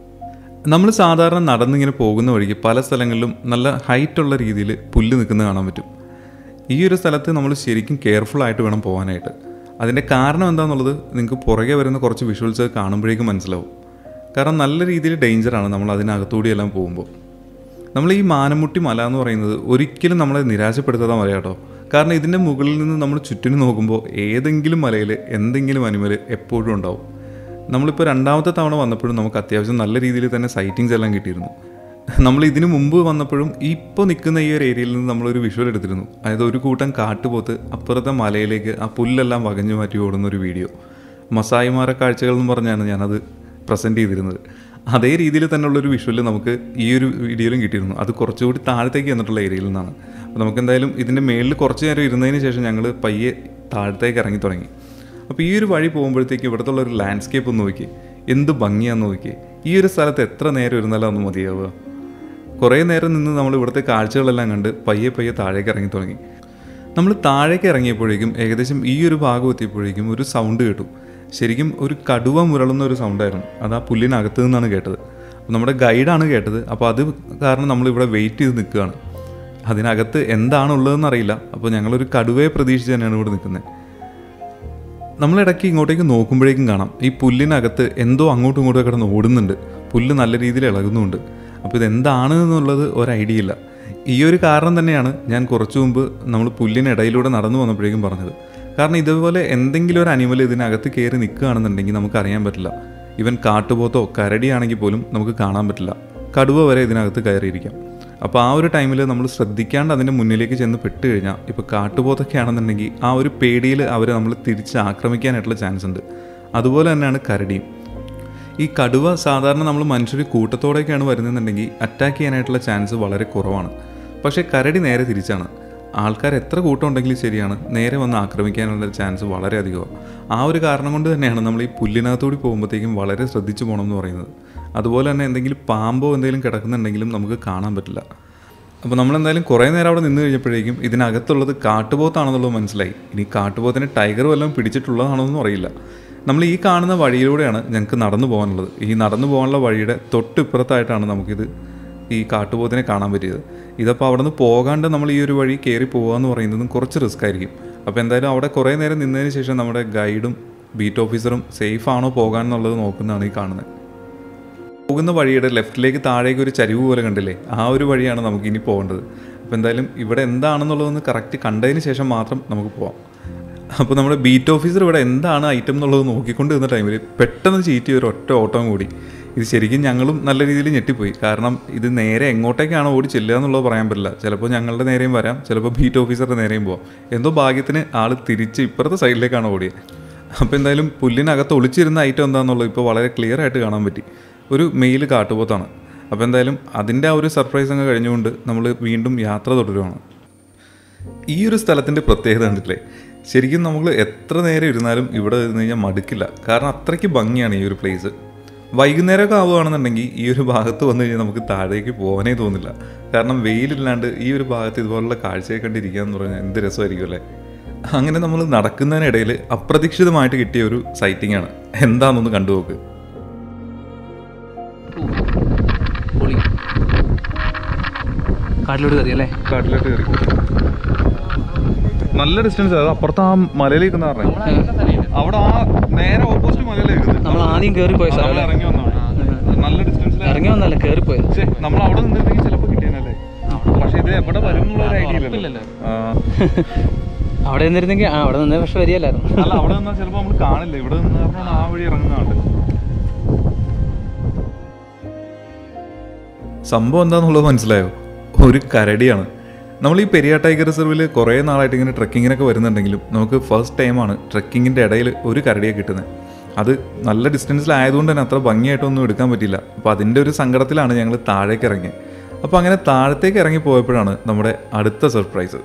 നമ്മൾ സാധാരണ നടന്നിങ്ങനെ പോകുന്ന വഴിക്ക് പല സ്ഥലങ്ങളിലും നല്ല ഹൈറ്റുള്ള രീതിയിൽ പുല്ല് നിൽക്കുന്നത് കാണാൻ പറ്റും. ഈ ഒരു സ്ഥലത്ത് നമ്മൾ ശരിക്കും കെയർഫുൾ ആയിട്ട് വേണം പോകാനായിട്ട്. അതിൻ്റെ കാരണം എന്താണെന്നുള്ളത് നിങ്ങൾക്ക് പുറകെ വരുന്ന കുറച്ച് വിഷ്വൽസ് കാണുമ്പോഴേക്കും മനസ്സിലാവും. കാരണം നല്ല രീതിയിൽ ഡേഞ്ചറാണ് നമ്മൾ അതിനകത്തൂടിയെല്ലാം പോകുമ്പോൾ. നമ്മൾ ഈ മാനമുട്ടി മല എന്ന് പറയുന്നത് ഒരിക്കലും നമ്മളെ നിരാശപ്പെടുത്താതെ മല കേട്ടോ. കാരണം ഇതിൻ്റെ മുകളിൽ നിന്ന് നമ്മൾ ചുറ്റിനും നോക്കുമ്പോൾ ഏതെങ്കിലും മലയിൽ എന്തെങ്കിലും അനിമൽ എപ്പോഴും ഉണ്ടാവും. നമ്മളിപ്പോൾ രണ്ടാമത്തെ തവണ വന്നപ്പോഴും നമുക്ക് അത്യാവശ്യം നല്ല രീതിയിൽ തന്നെ സൈറ്റിങ്സ് എല്ലാം കിട്ടിയിരുന്നു. നമ്മൾ ഇതിനു മുമ്പ് വന്നപ്പോഴും ഇപ്പോൾ നിൽക്കുന്ന ഈ ഒരു ഏരിയയിൽ നിന്ന് നമ്മളൊരു വിഷ്വൽ എടുത്തിരുന്നു. അതായത് ഒരു കൂട്ടം കാട്ടുപോത്ത് അപ്പുറത്തെ മലയിലേക്ക് ആ പുല്ലെല്ലാം വകഞ്ഞു മാറ്റി ഓടുന്നൊരു വീഡിയോ. മസായിമാരെ കാഴ്ചകൾ എന്ന് പറഞ്ഞാണ് ഞാനത് പ്രസൻറ്റ് ചെയ്തിരുന്നത്. അതേ രീതിയിൽ തന്നെയുള്ളൊരു വിഷ്വൽ നമുക്ക് ഈ ഒരു വീഡിയോയിലും കിട്ടിയിരുന്നു. അത് കുറച്ചുകൂടി താഴത്തേക്ക് വന്നിട്ടുള്ള ഏരിയയിൽ നിന്നാണ്. അപ്പോൾ നമുക്കെന്തായാലും ഇതിൻ്റെ മേളിൽ കുറച്ച് നേരം ഇരുന്നതിന് ശേഷം ഞങ്ങൾ പയ്യെ താഴത്തേക്ക് ഇറങ്ങി തുടങ്ങി. അപ്പോൾ ഈ ഒരു വഴി പോകുമ്പോഴത്തേക്ക് ഇവിടുത്തെ ഒരു ലാൻഡ്സ്കേപ്പ് ഒന്ന് നോക്കി, എന്ത് ഭംഗിയാന്ന് നോക്കി. ഈ ഒരു സ്ഥലത്ത് എത്ര നേരം ഇരുന്നാലും ഒന്ന് മതിയാവുക. കുറേ നേരം നിന്ന് നമ്മൾ ഇവിടുത്തെ കാഴ്ചകളെല്ലാം കണ്ട് പയ്യെ പയ്യെ താഴേക്ക് ഇറങ്ങി തുടങ്ങി. നമ്മൾ താഴേക്ക് ഇറങ്ങിയപ്പോഴേക്കും ഏകദേശം ഈ ഒരു ഭാഗം എത്തിയപ്പോഴേക്കും ഒരു സൗണ്ട് കേട്ടു. ശരിക്കും ഒരു കടുവ മുരളുന്ന ഒരു സൗണ്ടായിരുന്നു. അത് ആ പുല്ലിനകത്ത് നിന്നാണ് കേട്ടത്. അപ്പോൾ നമ്മുടെ ഗൈഡാണ് കേട്ടത്. അപ്പോൾ അത് കാരണം നമ്മളിവിടെ വെയിറ്റ് ചെയ്ത് നിൽക്കുകയാണ്. അതിനകത്ത് എന്താണുള്ളതെന്ന് അറിയില്ല. അപ്പോൾ ഞങ്ങളൊരു കടുവയെ പ്രതീക്ഷിച്ച് തന്നെയാണ് ഇവിടെ നിൽക്കുന്നത്. നമ്മളിടയ്ക്ക് ഇങ്ങോട്ടേക്ക് നോക്കുമ്പോഴേക്കും കാണാം ഈ പുല്ലിനകത്ത് എന്തോ അങ്ങോട്ടും ഇങ്ങോട്ടും കിടന്ന് ഓടുന്നുണ്ട്. പുല്ല് നല്ല രീതിയിൽ ഇളകുന്നുമുണ്ട്. അപ്പോൾ ഇതെന്താണ് എന്നുള്ളത് ഒരു ഐഡിയ ഇല്ല. ഈ ഒരു കാരണം തന്നെയാണ് ഞാൻ കുറച്ചു മുമ്പ് നമ്മൾ പുല്ലിനിടയിലൂടെ നടന്നു വന്നപ്പോഴേക്കും പറഞ്ഞത്. കാരണം ഇതുപോലെ എന്തെങ്കിലും ഒരു അനിമൽ ഇതിനകത്ത് കയറി നിൽക്കുകയാണെന്നുണ്ടെങ്കിൽ നമുക്കറിയാൻ പറ്റില്ല. ഈവൻ കാട്ടുപോത്തോ കരടിയാണെങ്കിൽ പോലും നമുക്ക് കാണാൻ പറ്റില്ല. കടുവ വരെ ഇതിനകത്ത് കയറിയിരിക്കാം. അപ്പോൾ ആ ഒരു ടൈമിൽ നമ്മൾ ശ്രദ്ധിക്കാണ്ട് അതിൻ്റെ മുന്നിലേക്ക് ചെന്ന് പെട്ട് കഴിഞ്ഞാൽ, ഇപ്പോൾ കാട്ടുപോത്തൊക്കെ ആണെന്നുണ്ടെങ്കിൽ ആ ഒരു പേടിയിൽ അവർ നമ്മൾ തിരിച്ച് ആക്രമിക്കാനായിട്ടുള്ള ചാൻസ് ഉണ്ട്. അതുപോലെ തന്നെയാണ് കരടിയും. ഈ കടുവ സാധാരണ നമ്മൾ മനുഷ്യർ കൂട്ടത്തോടെയൊക്കെയാണ് വരുന്നതെന്നുണ്ടെങ്കിൽ അറ്റാക്ക് ചെയ്യാനായിട്ടുള്ള ചാൻസ് വളരെ കുറവാണ്. പക്ഷേ കരടി നേരെ തിരിച്ചാണ്. ആൾക്കാർ എത്ര കൂട്ടം ഉണ്ടെങ്കിലും ശരിയാണ്, നേരെ വന്ന് ആക്രമിക്കാനുള്ള ചാൻസ് വളരെ അധികമാണ്. ആ ഒരു കാരണം കൊണ്ട് തന്നെയാണ് നമ്മൾ ഈ പുല്ലിനകത്തൂടി പോകുമ്പോഴത്തേക്കും വളരെ ശ്രദ്ധിച്ചു പോകണം എന്ന് പറയുന്നത്. അതുപോലെ തന്നെ എന്തെങ്കിലും പാമ്പോ എന്തെങ്കിലും കിടക്കുന്നുണ്ടെങ്കിലും നമുക്ക് കാണാൻ പറ്റില്ല. അപ്പോൾ നമ്മളെന്തായാലും കുറേ നേരം അവിടെ നിന്ന് കഴിഞ്ഞപ്പോഴേക്കും ഇതിനകത്തുള്ളത് കാട്ടുപോത്താണെന്നുള്ളത് മനസ്സിലായി. ഇനി കാട്ടുപോത്തിന് ടൈഗർ വല്ലതും പിടിച്ചിട്ടുള്ളതാണോന്നും അറിയില്ല. നമ്മൾ ഈ കാണുന്ന വഴിയിലൂടെയാണ് ഞങ്ങൾക്ക് നടന്നു പോകാനുള്ളത്. ഈ നടന്നു പോകാനുള്ള വഴിയുടെ തൊട്ടിപ്പുറത്തായിട്ടാണ് നമുക്കിത് ഈ കാട്ടുപോത്തിനെ കാണാൻ പറ്റിയത്. ഇതപ്പോൾ അവിടെ നിന്ന് പോകാണ്ട് നമ്മൾ ഈ ഒരു വഴി കയറി പോകുക എന്ന് പറയുന്നതും കുറച്ച് റിസ്ക് ആയിരിക്കും. അപ്പോൾ എന്തായാലും അവിടെ കുറേ നേരം നിന്നതിന് ശേഷം നമ്മുടെ ഗൈഡും ബീറ്റ് ഓഫീസറും സേഫ് ആണോ പോകാൻ എന്നുള്ളത് നോക്കുന്നതാണ് ഈ കാണുന്നത്. പോകുന്ന വഴിയുടെ ലെഫ്റ്റിലേക്ക് താഴേക്ക് ഒരു ചരിവ് പോലെ കണ്ടില്ലേ, ആ ഒരു വഴിയാണ് നമുക്കിനി പോകേണ്ടത്. അപ്പോൾ എന്തായാലും ഇവിടെ എന്താണെന്നുള്ളതൊന്ന് കറക്റ്റ് കണ്ടതിന് ശേഷം മാത്രം നമുക്ക് പോകാം. അപ്പോൾ നമ്മുടെ ബീറ്റ് ഓഫീസർ ഇവിടെ എന്താണ് ഐറ്റം എന്നുള്ളത് നോക്കിക്കൊണ്ട് നിന്ന ടൈമിൽ പെട്ടെന്ന് ചീറ്റി ഒരു ഒറ്റ ഓട്ടം കൂടി. ഇത് ശരിക്കും ഞങ്ങളും നല്ല രീതിയിൽ ഞെട്ടിപ്പോയി. കാരണം ഇത് നേരെ എങ്ങോട്ടേക്കാണ് ഓടി ചെല്ലുക എന്നുള്ളത് പറയാൻ പറ്റില്ല. ചിലപ്പോൾ ഞങ്ങളുടെ നേരെയും വരാം, ചിലപ്പോൾ ബീറ്റ് ഓഫീസറുടെ നേരെയും പോകാം. എന്തോ ഭാഗ്യത്തിന് ആൾ തിരിച്ച് ഇപ്പുറത്തെ സൈഡിലേക്കാണ് ഓടിയത്. അപ്പോൾ എന്തായാലും പുല്ലിനകത്ത് ഒളിച്ചിരുന്ന ഐറ്റം എന്താണെന്നുള്ളത് ഇപ്പോൾ വളരെ ക്ലിയർ ആയിട്ട് കാണാൻ പറ്റി. ഒരു മെയിൽ കാട്ടുപോത്താണ്. അപ്പോൾ എന്തായാലും അതിൻ്റെ ആ ഒരു സർപ്രൈസ് അങ്ങ് കഴിഞ്ഞുകൊണ്ട് നമ്മൾ വീണ്ടും യാത്ര തുടരുകയാണ്. ഈ ഒരു സ്ഥലത്തിൻ്റെ പ്രത്യേകത കണ്ടില്ലേ, ശരിക്കും നമ്മൾ എത്ര നേരം ഇരുന്നാലും ഇവിടെ ഇരുന്ന് കഴിഞ്ഞാൽ മടുക്കില്ല. കാരണം അത്രയ്ക്ക് ഭംഗിയാണ് ഈ ഒരു പ്ലേസ്. വൈകുന്നേരമൊക്കെ ആവുകയാണെന്നുണ്ടെങ്കിൽ ഈ ഒരു ഭാഗത്ത് വന്നു കഴിഞ്ഞാൽ നമുക്ക് താഴേക്ക് പോകാനേ തോന്നില്ല. കാരണം വെയിലില്ലാണ്ട് ഈ ഒരു ഭാഗത്ത് ഇതുപോലുള്ള കാഴ്ചയെ കണ്ടിരിക്കുക എന്ന് പറഞ്ഞാൽ എന്ത് രസമായിരിക്കും അല്ലേ. അങ്ങനെ നമ്മൾ നടക്കുന്നതിനിടയിൽ അപ്രതീക്ഷിതമായിട്ട് കിട്ടിയ ഒരു സൈറ്റിംഗ് ആണ്. എന്താണെന്നൊന്ന് കണ്ടുനോക്ക്. കാട്ടിലോട്ട് കയറി അല്ലേ? കാട്ടിലോട്ട് കയറി നല്ല ഡിസ്റ്റൻസ്. അത് അപ്പുറത്ത് ആ മലയിലേക്ക് പറഞ്ഞത് അവിടെ ആ നേരെ ഓപ്പോസിറ്റ് മലയിലേക്ക് നമ്മൾ ആദ്യം കയറി പോയ സ്ഥലം ഇറങ്ങി വന്നതാണ്. നല്ല ഡിസ്റ്റൻസിൽ ഇറങ്ങി വന്നല്ല കയറി പോയത്. പക്ഷേ നമ്മൾ അവിടെ നിന്നിരുന്നെങ്കിൽ ചിലപ്പോൾ കിട്ടിയാനല്ലേ. പക്ഷെ ഇത് എവിടെ വരും എന്നുള്ള ഒരു ഐഡിയ ഇല്ലല്ലോ. അവിടെ നിന്നിരുന്നെങ്കിൽ ആ അവിടെ നിന്നേ പക്ഷെ വരികയല്ലായിരുന്നു. അല്ല, അവിടെ നിന്നാൽ ചിലപ്പോൾ നമ്മൾ കാണില്ല. ഇവിടെ നിന്ന് പറഞ്ഞാൽ ആ വഴി ഇറങ്ങുന്നതാണ്. സംഭവം എന്താണെന്നുള്ളത് മനസ്സിലായോ? ഒരു കരടിയാണ്. നമ്മൾ ഈ പെരിയാർ ടൈഗർ റിസർവിൽ കുറേ നാളായിട്ട് ഇങ്ങനെ ട്രക്കിങ്ങിനൊക്കെ വരുന്നുണ്ടെങ്കിലും നമുക്ക് ഫസ്റ്റ് ടൈമാണ് ട്രക്കിങ്ങിൻ്റെ ഇടയിൽ ഒരു കരടിയെ കിട്ടുന്നത്. അത് നല്ല ഡിസ്റ്റൻസിലായതുകൊണ്ട് തന്നെ അത്ര ഭംഗിയായിട്ടൊന്നും എടുക്കാൻ പറ്റില്ല. അപ്പോൾ അതിൻ്റെ ഒരു സങ്കടത്തിലാണ് ഞങ്ങൾ താഴേക്ക് ഇറങ്ങിയത്. അപ്പോൾ അങ്ങനെ താഴത്തേക്ക് ഇറങ്ങി പോയപ്പോഴാണ് നമ്മുടെ അടുത്ത സർപ്രൈസ്.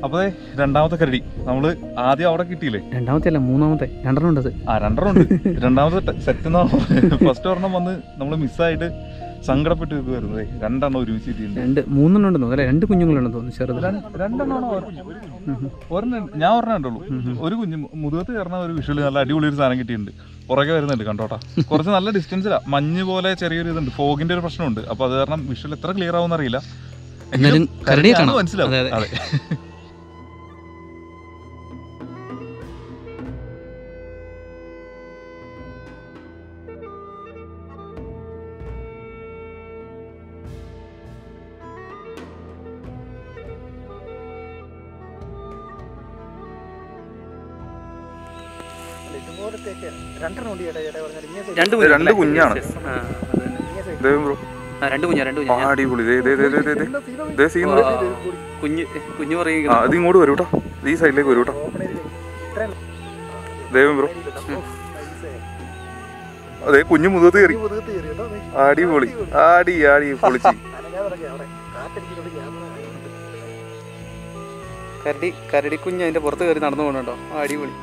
അപ്പോൾ രണ്ടാമത്തെ കരടി നമ്മൾ ആദ്യം അവിടെ കിട്ടിയില്ലേ? രണ്ടാമത്തെ അല്ല മൂന്നാമത്തെ, രണ്ടെണ്ണം ഉണ്ട്. ആ രണ്ടെണ്ണം ഉണ്ട്. രണ്ടാമത്തെ സെറ്റ് ഫസ്റ്റ് ഒരെണ്ണം വന്ന് നമ്മൾ മിസ്സായിട്ട് സങ്കടപ്പെട്ട് വരുന്നത് രണ്ടെണ്ണം ഒരുമിച്ച് രണ്ട് മൂന്നെണ്ണം ഉണ്ടെന്നോ അല്ലെ? രണ്ട് കുഞ്ഞുങ്ങളുണ്ടെന്ന് തോന്നുന്നു. ചെറുത് രണ്ടെണ്ണമാണോ? ഒരെണ്ണം ഞാൻ ഒരെണ്ണം ഉണ്ടുള്ളൂ. ഒരു കുഞ്ഞു മുതുകത്ത് കയറുന്ന ഒരു വിഷ്വല് നല്ല അടിപൊളി ഒരു സാധനം കിട്ടിയിട്ടുണ്ട്. പുറകെ വരുന്നുണ്ട് കണ്ടോട്ടാ. കുറച്ച് നല്ല ഡിസ്റ്റൻസിലാണ്. മഞ്ഞ് പോലെ ചെറിയൊരു ഇതുണ്ട്, ഫോഗിന്റെ ഒരു പ്രശ്നമുണ്ട്. അപ്പൊ അത് കാരണം വിഷ്വൽ എത്ര ക്ലിയർ ആവുമെന്ന് അറിയില്ല. മനസ്സിലാവും. അതെ. രണ്ട് കുഞ്ഞാണ്. അത് ഇങ്ങോട്ട് വരൂ കേട്ടോ, ഈ സൈഡിലേക്ക് വരൂ കേട്ടോ. ദേവൻ ബ്രോ, അതെ കുഞ്ഞു മുഖത്ത് കയറി. അടിപൊളി, ആടി ആടി പൊളിച്ച്. കരടി കരടി കുഞ്ഞ് അതിന്റെ പുറത്ത് കയറി നടന്നു പോകണോ? അടിപൊളി.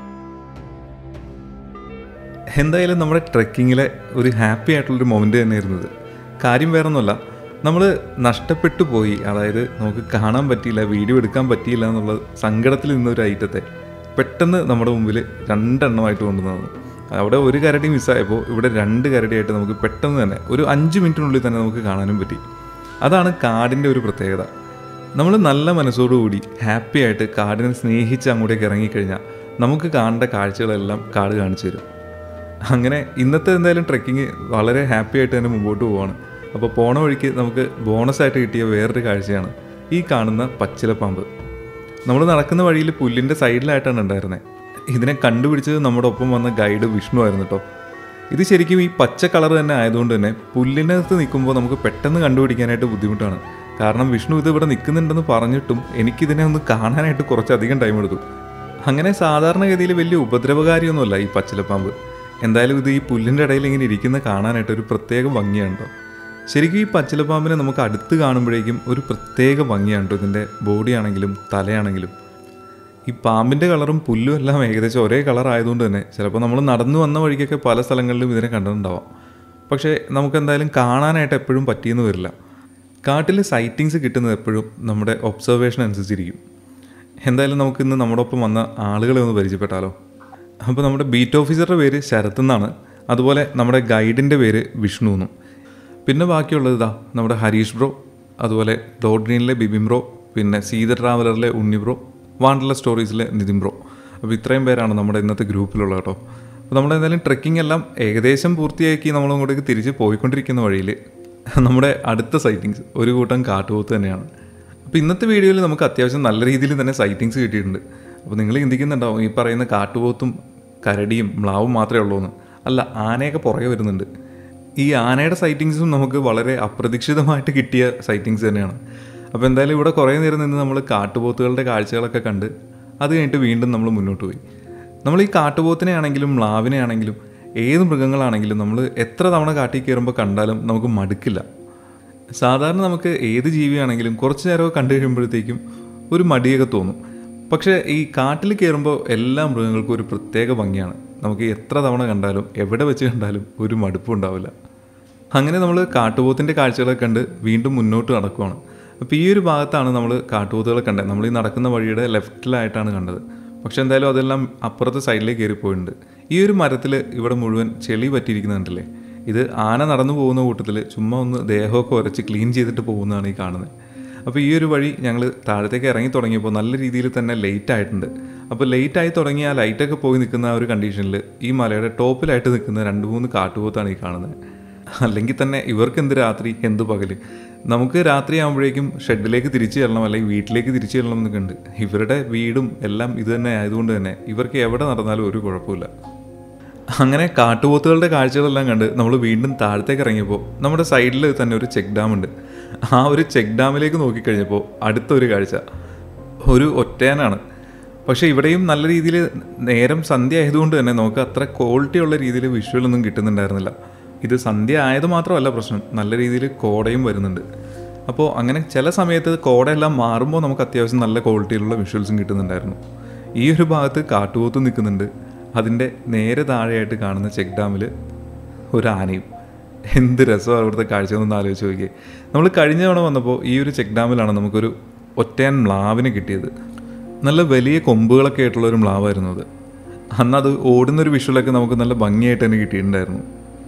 എന്തായാലും നമ്മുടെ ട്രെക്കിങ്ങിലെ ഒരു ഹാപ്പി ആയിട്ടുള്ളൊരു മൊമെൻ്റ് തന്നെയായിരുന്നു ഇത്. കാര്യം വേറെ ഒന്നുമല്ല, നമ്മൾ നഷ്ടപ്പെട്ടു പോയി, അതായത് നമുക്ക് കാണാൻ പറ്റിയില്ല, വീഡിയോ എടുക്കാൻ പറ്റിയില്ല എന്നുള്ള സങ്കടത്തിൽ നിന്നൊരു ഐറ്റത്തെ പെട്ടെന്ന് നമ്മുടെ മുമ്പിൽ രണ്ടെണ്ണമായിട്ട് കൊണ്ടുവന്നു. അവിടെ ഒരു കരടി മിസ്സായപ്പോൾ ഇവിടെ രണ്ട് കരടിയായിട്ട് നമുക്ക് പെട്ടെന്ന് തന്നെ ഒരു അഞ്ച് മിനിറ്റിനുള്ളിൽ തന്നെ നമുക്ക് കാണാനും പറ്റി. അതാണ് കാടിൻ്റെ ഒരു പ്രത്യേകത. നമ്മൾ നല്ല മനസ്സോടുകൂടി ഹാപ്പി ആയിട്ട് കാടിനെ സ്നേഹിച്ച് അങ്ങോട്ടേക്ക് ഇറങ്ങിക്കഴിഞ്ഞാൽ നമുക്ക് കാണേണ്ട കാഴ്ചകളെല്ലാം കാട് കാണിച്ചു തരും. അങ്ങനെ ഇന്നത്തെ എന്തായാലും ട്രെക്കിങ് വളരെ ഹാപ്പി ആയിട്ട് തന്നെ മുമ്പോട്ട് പോവാണ്. അപ്പോൾ പോണ വഴിക്ക് നമുക്ക് ബോണസായിട്ട് കിട്ടിയ വേറൊരു കാഴ്ചയാണ് ഈ കാണുന്ന പച്ചിലപ്പാമ്പ്. നമ്മൾ നടക്കുന്ന വഴിയിൽ പുല്ലിൻ്റെ സൈഡിലായിട്ടാണ് ഉണ്ടായിരുന്നത്. ഇതിനെ കണ്ടുപിടിച്ചത് നമ്മുടെ ഒപ്പം വന്ന ഗൈഡ് വിഷ്ണു ആയിരുന്നു കേട്ടോ. ഇത് ശരിക്കും ഈ പച്ച കളർ തന്നെ ആയതുകൊണ്ട് തന്നെ പുല്ലിനകത്ത് നിൽക്കുമ്പോൾ നമുക്ക് പെട്ടെന്ന് കണ്ടുപിടിക്കാനായിട്ട് ബുദ്ധിമുട്ടാണ്. കാരണം വിഷ്ണു ഇത് ഇവിടെ നിൽക്കുന്നുണ്ടെന്ന് പറഞ്ഞിട്ടും എനിക്കിതിനെ ഒന്ന് കാണാനായിട്ട് കുറച്ചധികം ടൈം എടുത്തു. അങ്ങനെ സാധാരണഗതിയിൽ വലിയ ഉപദ്രവകാരിയൊന്നുമല്ല ഈ പച്ചിലപ്പാമ്പ്. എന്തായാലും ഇത് ഈ പുല്ലിൻ്റെ ഇടയിൽ ഇങ്ങനെ ഇരിക്കുന്ന കാണാനായിട്ട് ഒരു പ്രത്യേക ഭംഗിയാണ്. ശരിക്കും ഈ പച്ചിലപ്പാമ്പിനെ നമുക്ക് അടുത്ത് കാണുമ്പോഴേക്കും ഒരു പ്രത്യേക ഭംഗിയാണ്. ഇതിൻ്റെ ബോഡി ആണെങ്കിലും തലയാണെങ്കിലും ഈ പാമ്പിൻ്റെ കളറും പുല്ലും എല്ലാം ഏകദേശം ഒരേ കളർ ആയതുകൊണ്ട് തന്നെ ചിലപ്പോൾ നമ്മൾ നടന്നു വന്ന വഴിക്കൊക്കെ പല സ്ഥലങ്ങളിലും ഇതിനെ കണ്ടിട്ടുണ്ടാവാം. പക്ഷേ നമുക്കെന്തായാലും കാണാനായിട്ട് എപ്പോഴും പറ്റിയെന്ന് വരില്ല. കാട്ടിലെ സൈറ്റിങ്സ് കിട്ടുന്നത് എപ്പോഴും നമ്മുടെ ഒബ്സർവേഷൻ അനുസരിച്ചിരിക്കും. എന്തായാലും നമുക്കിന്ന് നമ്മുടെ ഒപ്പം വന്ന ആളുകളെ ഒന്ന് പരിചയപ്പെട്ടാലോ. അപ്പോൾ നമ്മുടെ ബീറ്റ് ഓഫീസറുടെ പേര് ശരത് എന്നാണ്. അതുപോലെ നമ്മുടെ ഗൈഡിൻ്റെ പേര് വിഷ്ണു എന്നും. പിന്നെ ബാക്കിയുള്ളത് ഇതാ നമ്മുടെ ഹരീഷ് ബ്രോ, അതുപോലെ ഡോട്ട് ഗ്രീനിലെ ബിബിൻ ബ്രോ, പിന്നെ സീത ട്രാവലറിലെ ഉണ്ണി ബ്രോ, വാണ്ടർല സ്റ്റോറീസിലെ നിതിൻ ബ്രോ. അപ്പോൾ ഇത്രയും പേരാണ് നമ്മുടെ ഇന്നത്തെ ഗ്രൂപ്പിലുള്ളത് കേട്ടോ. അപ്പോൾ നമ്മുടെ എന്തായാലും ട്രെക്കിംഗ് എല്ലാം ഏകദേശം പൂർത്തിയാക്കി നമ്മളങ്ങോട്ടേക്ക് തിരിച്ച് പോയിക്കൊണ്ടിരിക്കുന്ന വഴിയിൽ നമ്മുടെ അടുത്ത സൈറ്റിങ്സ് ഒരു കൂട്ടം കാട്ടുപോത്ത് തന്നെയാണ്. അപ്പോൾ ഇന്നത്തെ വീഡിയോയിൽ നമുക്ക് അത്യാവശ്യം നല്ല രീതിയിൽ തന്നെ സൈറ്റിങ്സ് കിട്ടിയിട്ടുണ്ട്. അപ്പോൾ നിങ്ങൾ ചിന്തിക്കുന്നുണ്ടാവും ഈ പറയുന്ന കാട്ടുപോത്തും കരടിയും മ്ലാവും മാത്രമേ ഉള്ളൂ എന്ന്. അല്ല, ആനയൊക്കെ പുറകെ വരുന്നുണ്ട്. ഈ ആനയുടെ സൈറ്റിങ്സും നമുക്ക് വളരെ അപ്രതീക്ഷിതമായിട്ട് കിട്ടിയ സൈറ്റിങ്സ് തന്നെയാണ്. അപ്പോൾ എന്തായാലും ഇവിടെ കുറേ നേരം നിന്ന് നമ്മൾ കാട്ടുപോത്തുകളുടെ കാഴ്ചകളൊക്കെ കണ്ട് അത് കഴിഞ്ഞിട്ട് വീണ്ടും നമ്മൾ മുന്നോട്ട് പോയി. നമ്മൾ ഈ കാട്ടുപോത്തിനെ ആണെങ്കിലും മ്ലാവിനെ ആണെങ്കിലും ഏത് മൃഗങ്ങളാണെങ്കിലും നമ്മൾ എത്ര തവണ കാട്ടിൽ കയറുമ്പോൾ കണ്ടാലും നമുക്ക് മടുക്കില്ല. സാധാരണ നമുക്ക് ഏത് ജീവിയാണെങ്കിലും കുറച്ച് നേരമൊക്കെ കണ്ടു കഴിയുമ്പോഴത്തേക്കും ഒരു മടിയൊക്കെ തോന്നും. പക്ഷേ ഈ കാട്ടിൽ കയറുമ്പോൾ എല്ലാ മൃഗങ്ങൾക്കും ഒരു പ്രത്യേക ഭംഗിയാണ്. നമുക്ക് എത്ര തവണ കണ്ടാലും എവിടെ വെച്ച് കണ്ടാലും ഒരു മടുപ്പും ഉണ്ടാവില്ല. അങ്ങനെ നമ്മൾ കാട്ടുപോത്തിൻ്റെ കാഴ്ചകളൊക്കെ കണ്ട് വീണ്ടും മുന്നോട്ട് നടക്കുവാണ്. അപ്പോൾ ഈ ഒരു ഭാഗത്താണ് നമ്മൾ കാട്ടുപോത്തുകളെ കണ്ടത്. നമ്മൾ ഈ നടക്കുന്ന വഴിയുടെ ലെഫ്റ്റിലായിട്ടാണ് കണ്ടത്. പക്ഷെ എന്തായാലും അതെല്ലാം അപ്പുറത്തെ സൈഡിലേക്ക് കയറിപ്പോയിട്ടുണ്ട്. ഈ ഒരു മരത്തിൽ ഇവിടെ മുഴുവൻ ചെളി പറ്റിയിരിക്കുന്നുണ്ടല്ലേ. ഇത് ആന നടന്നു പോകുന്ന കൂട്ടത്തിൽ ചുമ്മാ ഒന്ന് ദേഹമൊക്കെ ഉരച്ച് ക്ലീൻ ചെയ്തിട്ട് പോകുന്നതാണ് ഈ കാണുന്നത്. അപ്പോൾ ഈ ഒരു വഴി ഞങ്ങൾ താഴത്തേക്ക് ഇറങ്ങി തുടങ്ങിയപ്പോൾ നല്ല രീതിയിൽ തന്നെ ലേറ്റ് ആയിട്ടുണ്ട്. അപ്പോൾ ലേറ്റായി തുടങ്ങി ആ ലൈറ്റൊക്കെ പോയി നിൽക്കുന്ന ആ ഒരു കണ്ടീഷനിൽ ഈ മലയുടെ ടോപ്പിലായിട്ട് നിൽക്കുന്ന രണ്ട് മൂന്ന് കാട്ടുപോത്താണ് ഈ കാണുന്നത്. അല്ലെങ്കിൽ തന്നെ ഇവർക്ക് എന്ത് രാത്രി എന്ത് പകൽ. നമുക്ക് രാത്രി ആകുമ്പോഴേക്കും ഷെഡിലേക്ക് തിരിച്ചു ചെല്ലണം അല്ലെങ്കിൽ വീട്ടിലേക്ക് തിരിച്ചു ചെല്ലണം എന്നൊക്കെ ഉണ്ട്. ഇവരുടെ വീടും എല്ലാം ഇത് തന്നെ ആയതുകൊണ്ട് തന്നെ ഇവർക്ക് എവിടെ നടന്നാലും ഒരു കുഴപ്പമില്ല. അങ്ങനെ കാട്ടുപോത്തുകളുടെ കാഴ്ചകളെല്ലാം കണ്ട് നമ്മൾ വീണ്ടും താഴത്തേക്ക് ഇറങ്ങിയപ്പോൾ നമ്മുടെ സൈഡിൽ തന്നെ ഒരു ചെക്ക് ഡാം ഉണ്ട്. ആ ഒരു ചെക്ക് ഡാമിലേക്ക് നോക്കിക്കഴിഞ്ഞപ്പോൾ അടുത്തൊരു കാഴ്ച ഒരു ഒറ്റയാനാണ്. പക്ഷേ ഇവിടെയും നല്ല രീതിയിൽ നേരം സന്ധ്യ ആയതുകൊണ്ട് തന്നെ നമുക്ക് അത്ര ക്വാളിറ്റി ഉള്ള രീതിയിൽ വിഷ്വലൊന്നും കിട്ടുന്നുണ്ടായിരുന്നില്ല. ഇത് സന്ധ്യ ആയത് മാത്രമല്ല പ്രശ്നം, നല്ല രീതിയിൽ കോടയും വരുന്നുണ്ട്. അപ്പോൾ അങ്ങനെ ചില സമയത്ത് കോടയെല്ലാം മാറുമ്പോൾ നമുക്ക് അത്യാവശ്യം നല്ല ക്വാളിറ്റിയിലുള്ള വിഷ്വൽസും കിട്ടുന്നുണ്ടായിരുന്നു. ഈ ഒരു ഭാഗത്ത് കാട്ടുപോത്ത് നിൽക്കുന്നുണ്ട്. അതിൻ്റെ നേരെ താഴെയായിട്ട് കാണുന്ന ചെക്ക് ഡാമിൽ ഒരു ആനയും. എന്ത് രസമാണ് ഇവിടുത്തെ കാഴ്ച എന്നൊന്ന് ആലോചിച്ച് നോക്കിയേ. നമ്മൾ കഴിഞ്ഞ തവണ വന്നപ്പോൾ ഈ ഒരു ചെക്ക് ഡാമിലാണ് നമുക്കൊരു ഒറ്റയാൻ മ്ലാവിനെ കിട്ടിയത്. നല്ല വലിയ കൊമ്പുകളൊക്കെ ആയിട്ടുള്ള ഒരു മ്ലാവായിരുന്നു അത്. അന്നത് ഓടുന്നൊരു വിഷ്വലൊക്കെ നമുക്ക് നല്ല ഭംഗിയായിട്ട് തന്നെ കിട്ടിയിട്ടുണ്ടായിരുന്നു.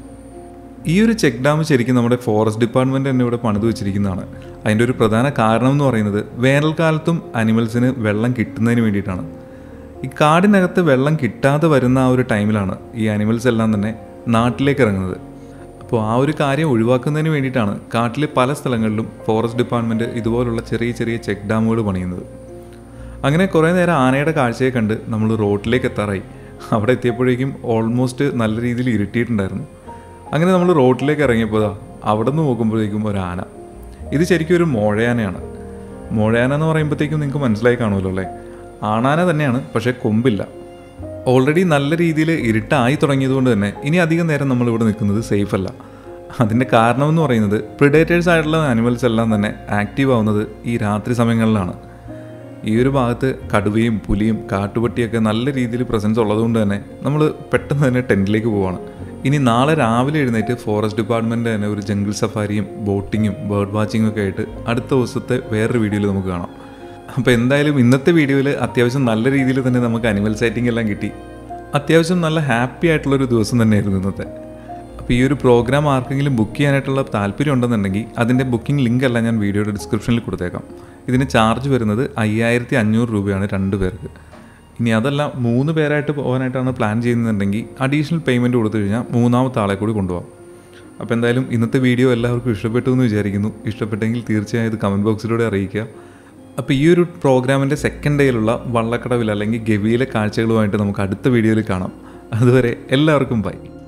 ഈ ഒരു ചെക്ക് ഡാം ശരിക്കും നമ്മുടെ ഫോറസ്റ്റ് ഡിപ്പാർട്ട്മെൻറ്റ് തന്നെ ഇവിടെ പണിത് വെച്ചിരിക്കുന്നതാണ്. അതിൻ്റെ ഒരു പ്രധാന കാരണം എന്ന് പറയുന്നത് വേനൽക്കാലത്തും അനിമൽസിന് വെള്ളം കിട്ടുന്നതിന് വേണ്ടിയിട്ടാണ്. ഈ കാടിനകത്ത് വെള്ളം കിട്ടാതെ വരുന്ന ആ ഒരു ടൈമിലാണ് ഈ അനിമൽസ് എല്ലാം തന്നെ നാട്ടിലേക്ക് ഇറങ്ങുന്നത്. അപ്പോൾ ആ ഒരു കാര്യം ഒഴിവാക്കുന്നതിന് വേണ്ടിയിട്ടാണ് കാട്ടിലെ പല സ്ഥലങ്ങളിലും ഫോറസ്റ്റ് ഡിപ്പാർട്ട്മെൻറ്റ് ഇതുപോലുള്ള ചെറിയ ചെറിയ ചെക്ക് ഡാമുകൾ പണിയുന്നത്. അങ്ങനെ കുറേ നേരം ആനയുടെ കാഴ്ചയെ കണ്ട് നമ്മൾ റോഡിലേക്ക് എത്താറായി. അവിടെ എത്തിയപ്പോഴേക്കും ഓൾമോസ്റ്റ് നല്ല രീതിയിൽ ഇരുട്ടിയിട്ടുണ്ടായിരുന്നു. അങ്ങനെ നമ്മൾ റോഡിലേക്ക് ഇറങ്ങിയപ്പോൾ അവിടെ നിന്ന് നോക്കുമ്പോഴേക്കും ഒരു ആന. ഇത് ശരിക്കും ഒരു മോഴയാനയാണ്. മോഴയാന എന്ന് പറയുമ്പോഴത്തേക്കും നിങ്ങൾക്ക് മനസ്സിലായി കാണുമല്ലോ അല്ലേ? ആണാന തന്നെയാണ്, പക്ഷേ കൊമ്പില്ല. ഓൾറെഡി നല്ല രീതിയിൽ ഇരുട്ടായി തുടങ്ങിയതുകൊണ്ട് തന്നെ ഇനി അധികം നേരം നമ്മളിവിടെ നിൽക്കുന്നത് സേഫ് അല്ല. അതിൻ്റെ കാരണം എന്ന് പറയുന്നത് പ്രിഡേറ്റേഴ്സ് ആയിട്ടുള്ള അനിമൽസ് എല്ലാം തന്നെ ആക്റ്റീവ് ആവുന്നത് ഈ രാത്രി സമയങ്ങളിലാണ്. ഈ ഒരു ഭാഗത്ത് കടുവയും പുലിയും കാട്ടുപട്ടിയൊക്കെ നല്ല രീതിയിൽ പ്രസൻസ് ഉള്ളതുകൊണ്ട് തന്നെ നമ്മൾ പെട്ടെന്ന് തന്നെ ടെൻറ്റിലേക്ക് പോവാണ്. ഇനി നാളെ രാവിലെ എഴുന്നേറ്റ് ഫോറസ്റ്റ് ഡിപ്പാർട്ട്മെൻറ്റ് തന്നെ ഒരു ജംഗിൾ സഫാരിയും ബോട്ടിങ്ങും ബേർഡ് വാച്ചിങ്ങും ഒക്കെ ആയിട്ട് അടുത്ത ദിവസത്തെ വേറൊരു വീഡിയോയിൽ നമുക്ക് കാണാം. അപ്പോൾ എന്തായാലും ഇന്നത്തെ വീഡിയോയിൽ അത്യാവശ്യം നല്ല രീതിയിൽ തന്നെ നമുക്ക് അനിമൽ സൈറ്റിംഗ് എല്ലാം കിട്ടി. അത്യാവശ്യം നല്ല ഹാപ്പി ആയിട്ടുള്ളൊരു ദിവസം തന്നെയായിരുന്നു ഇന്നത്തെ. അപ്പോൾ ഈ ഒരു പ്രോഗ്രാം ആർക്കെങ്കിലും ബുക്ക് ചെയ്യാനായിട്ടുള്ള താല്പര്യം ഉണ്ടെന്നുണ്ടെങ്കിൽ അതിൻ്റെ ബുക്കിംഗ് ലിങ്ക് എല്ലാം ഞാൻ വീഡിയോയുടെ ഡിസ്ക്രിപ്ഷനിൽ കൊടുത്തേക്കാം. ഇതിന് ചാർജ് വരുന്നത് അയ്യായിരത്തി അഞ്ഞൂറ് രൂപയാണ് രണ്ട് പേർക്ക്. ഇനി അതല്ല മൂന്ന് പേരായിട്ട് പോകാനായിട്ടാണ് പ്ലാൻ ചെയ്യുന്നുണ്ടെങ്കിൽ അഡീഷണൽ പേയ്മെൻറ്റ് കൊടുത്തു കഴിഞ്ഞാൽ മൂന്നാമത്തെ ആളെ കൂടി കൊണ്ടുപോകാം. അപ്പോൾ എന്തായാലും ഇന്നത്തെ വീഡിയോ എല്ലാവർക്കും ഇഷ്ടപ്പെട്ടു എന്ന് വിചാരിക്കുന്നു. ഇഷ്ടപ്പെട്ടെങ്കിൽ തീർച്ചയായും ഇത് കമൻറ്റ് ബോക്സിലൂടെ അറിയിക്കുക. അപ്പോൾ ഈ ഒരു പ്രോഗ്രാമിൻ്റെ സെക്കൻഡ് ഡേയിലുള്ള വള്ളക്കടവിൽ അല്ലെങ്കിൽ ഗവിയിലെ കാഴ്ചകളുമായിട്ട് നമുക്ക് അടുത്ത വീഡിയോയിൽ കാണാം. അതുവരെ എല്ലാവർക്കും ബൈ.